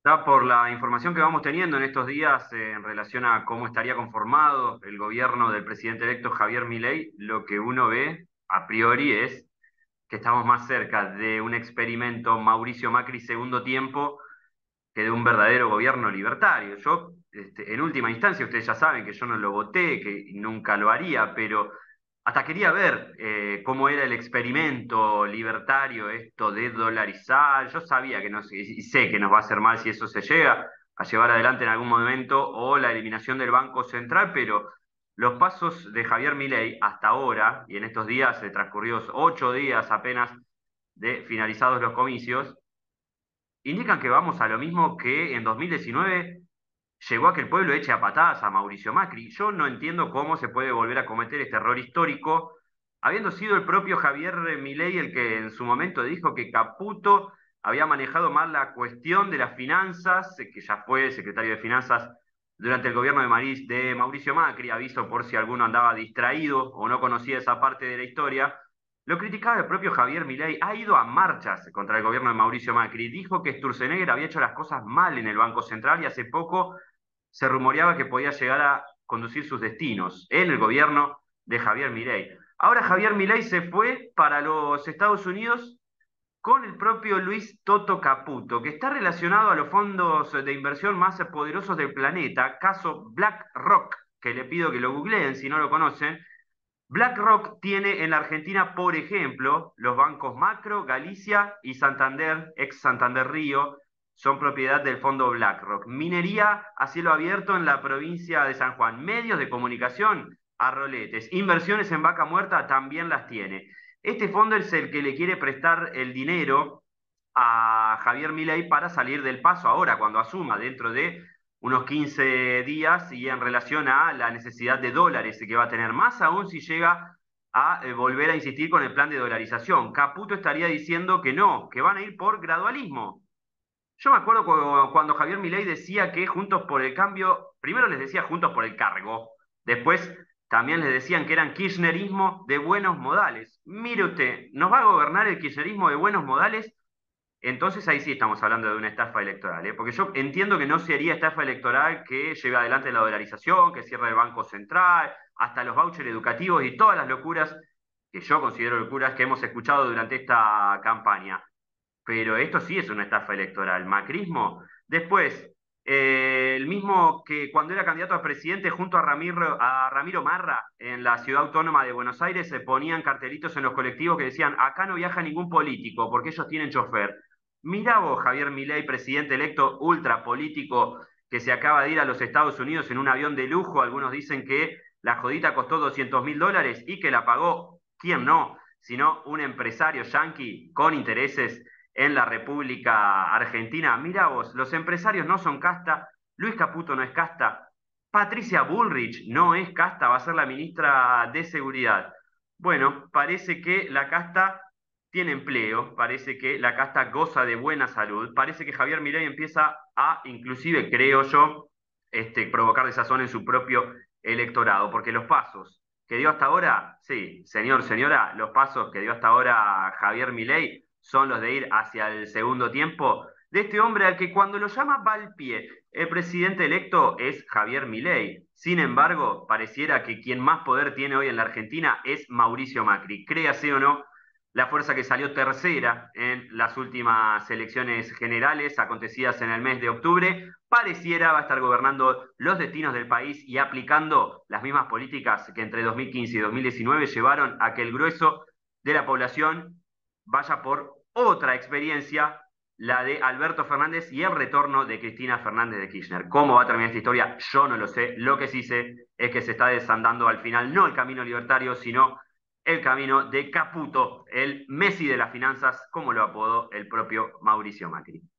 Ya por la información que vamos teniendo en estos días en relación a cómo estaría conformado el gobierno del presidente electo Javier Milei, lo que uno ve a priori es que estamos más cerca de un experimento Mauricio Macri segundo tiempo que de un verdadero gobierno libertario. Yo, en última instancia, ustedes ya saben que yo no lo voté, que nunca lo haría, pero hasta quería ver cómo era el experimento libertario, esto de dolarizar. Yo sabía que no, y sé que nos va a hacer mal si eso se llega a llevar adelante en algún momento, o la eliminación del Banco Central, pero los pasos de Javier Milei hasta ahora, y en estos días, transcurridos 8 días apenas de finalizados los comicios, indican que vamos a lo mismo que en 2019 llegó a que el pueblo eche a patadas a Mauricio Macri. Yo no entiendo cómo se puede volver a cometer este error histórico, habiendo sido el propio Javier Milei el que en su momento dijo que Caputo había manejado mal la cuestión de las finanzas, que ya fue secretario de Finanzas durante el gobierno de Mauricio Macri, aviso por si alguno andaba distraído o no conocía esa parte de la historia. Lo criticaba el propio Javier Milei, ha ido a marchas contra el gobierno de Mauricio Macri, dijo que Sturzenegger había hecho las cosas mal en el Banco Central y hace poco se rumoreaba que podía llegar a conducir sus destinos en el gobierno de Javier Milei. Ahora Javier Milei se fue para los Estados Unidos con el propio Luis Toto Caputo, que está relacionado a los fondos de inversión más poderosos del planeta, caso BlackRock, que le pido que lo googleen si no lo conocen. BlackRock tiene en la Argentina, por ejemplo, los bancos Macro, Galicia y Santander, ex Santander Río, son propiedad del fondo BlackRock. Minería a cielo abierto en la provincia de San Juan. Medios de comunicación a roletes. Inversiones en vaca muerta también las tiene. Este fondo es el que le quiere prestar el dinero a Javier Milei para salir del paso ahora, cuando asuma dentro de unos 15 días y en relación a la necesidad de dólares que va a tener, más aún si llega a volver a insistir con el plan de dolarización. Caputo estaría diciendo que no, que van a ir por gradualismo. Yo me acuerdo cuando Javier Milei decía que Juntos por el Cambio, primero les decía Juntos por el Cargo, después también les decían que eran kirchnerismo de buenos modales. Mire usted, ¿nos va a gobernar el kirchnerismo de buenos modales? Entonces ahí sí estamos hablando de una estafa electoral, ¿eh? Porque yo entiendo que no sería estafa electoral que lleve adelante la dolarización, que cierre el Banco Central, hasta los vouchers educativos y todas las locuras que yo considero locuras que hemos escuchado durante esta campaña. Pero esto sí es una estafa electoral. Macrismo. Después, el mismo que cuando era candidato a presidente junto a Ramiro Marra en la ciudad autónoma de Buenos Aires se ponían cartelitos en los colectivos que decían, acá no viaja ningún político porque ellos tienen chofer. Mirá vos, Javier Milei, presidente electo ultra político que se acaba de ir a los Estados Unidos en un avión de lujo. Algunos dicen que la jodita costó $200.000 y que la pagó, ¿quién no? Sino un empresario yanqui con intereses en la República Argentina. Mirá vos, los empresarios no son casta, Luis Caputo no es casta, Patricia Bullrich no es casta, va a ser la ministra de Seguridad. Bueno, parece que la casta tiene empleo, parece que la casta goza de buena salud, parece que Javier Milei empieza a, inclusive creo yo, provocar desazón en su propio electorado, porque los pasos que dio hasta ahora, sí, señor, señora, los pasos que dio hasta ahora Javier Milei son los de ir hacia el segundo tiempo de este hombre al que cuando lo llama va al pie. El presidente electo es Javier Milei. Sin embargo, pareciera que quien más poder tiene hoy en la Argentina es Mauricio Macri. Créase o no, la fuerza que salió tercera en las últimas elecciones generales acontecidas en el mes de octubre, pareciera va a estar gobernando los destinos del país y aplicando las mismas políticas que entre 2015 y 2019 llevaron a que el grueso de la población vaya por otra experiencia, la de Alberto Fernández y el retorno de Cristina Fernández de Kirchner. ¿Cómo va a terminar esta historia? Yo no lo sé. Lo que sí sé es que se está desandando al final no el camino libertario, sino el camino de Caputo, el Messi de las finanzas, como lo apodó el propio Mauricio Macri.